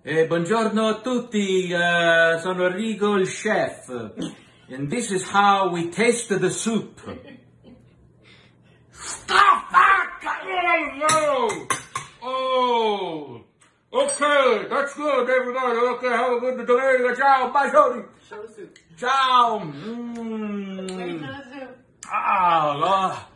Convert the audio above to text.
Buongiorno a tutti, sono Rico il chef, and this is how we taste the soup. Oh, okay, that's good, everybody. Okay, have a good day. Ciao, bacioni. Show the soup. Ciao. Let me try the soup. Ah,